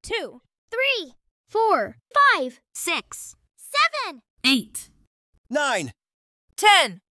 2, 3, 4, 5, 6, 7, 8, 9, 10.